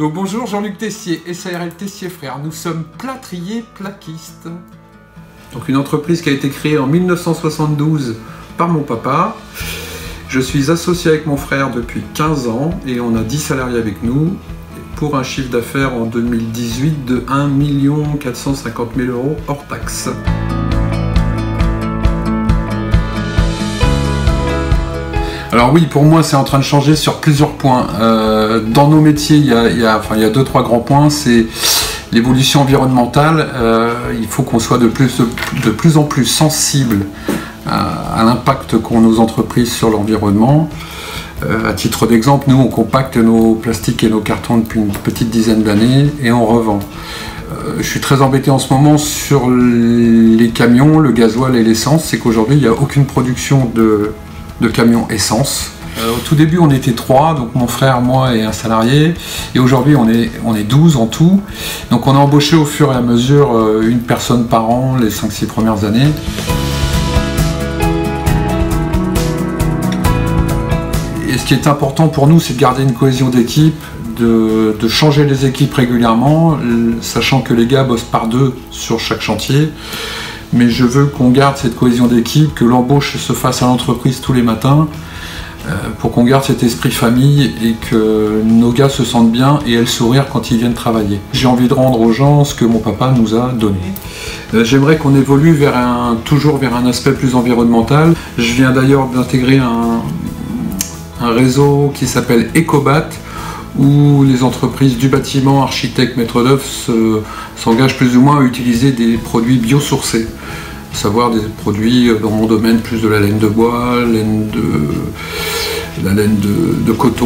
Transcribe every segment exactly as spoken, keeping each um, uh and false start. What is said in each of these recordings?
Donc bonjour, Jean-Luc Tessier, S A R L Tessier Frères. Nous sommes plâtriers plaquistes. Donc une entreprise qui a été créée en mille neuf cent soixante-douze par mon papa. Je suis associé avec mon frère depuis quinze ans et on a dix salariés avec nous pour un chiffre d'affaires en deux mille dix-huit de un million quatre cent cinquante mille euros hors taxe. Alors oui, pour moi, c'est en train de changer sur plusieurs points. Euh, dans nos métiers, il y a, il y a, enfin, il y a deux, trois grands points. C'est l'évolution environnementale. Euh, il faut qu'on soit de plus, de plus en plus sensible à, à l'impact qu'ont nos entreprises sur l'environnement. Euh, à titre d'exemple, nous, on compacte nos plastiques et nos cartons depuis une petite dizaine d'années et on revend. Euh, je suis très embêté en ce moment sur les camions, le gasoil et l'essence. C'est qu'aujourd'hui, il n'y a aucune production de de camions essence. Euh, au tout début on était trois, donc mon frère, moi et un salarié, et aujourd'hui on est, on est douze en tout. Donc on a embauché au fur et à mesure euh, une personne par an les cinq six premières années. Et ce qui est important pour nous, c'est de garder une cohésion d'équipe, de, de changer les équipes régulièrement, sachant que les gars bossent par deux sur chaque chantier. Mais je veux qu'on garde cette cohésion d'équipe, que l'embauche se fasse à l'entreprise tous les matins, euh, pour qu'on garde cet esprit famille et que nos gars se sentent bien et aient le sourire quand ils viennent travailler. J'ai envie de rendre aux gens ce que mon papa nous a donné. Euh, J'aimerais qu'on évolue vers un, toujours vers un aspect plus environnemental. Je viens d'ailleurs d'intégrer un, un réseau qui s'appelle Ecobat, où les entreprises du bâtiment, architectes, maîtres d'œuvre s'engagent plus ou moins à utiliser des produits biosourcés, à savoir des produits dans mon domaine plus de la laine de bois, laine de, la laine de, de coton.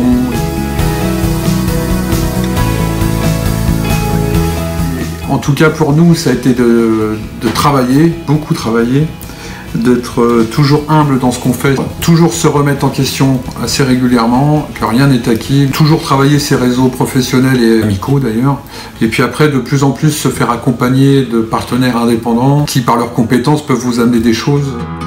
En tout cas pour nous, ça a été de, de travailler, beaucoup travailler, d'être toujours humble dans ce qu'on fait, toujours se remettre en question assez régulièrement, que rien n'est acquis, toujours travailler ses réseaux professionnels et amicaux d'ailleurs, et puis après de plus en plus se faire accompagner de partenaires indépendants qui par leurs compétences peuvent vous amener des choses.